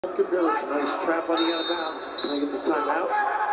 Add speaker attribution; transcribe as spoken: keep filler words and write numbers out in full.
Speaker 1: Comparison. Nice trap on the out of bounds. Can I get the timeout?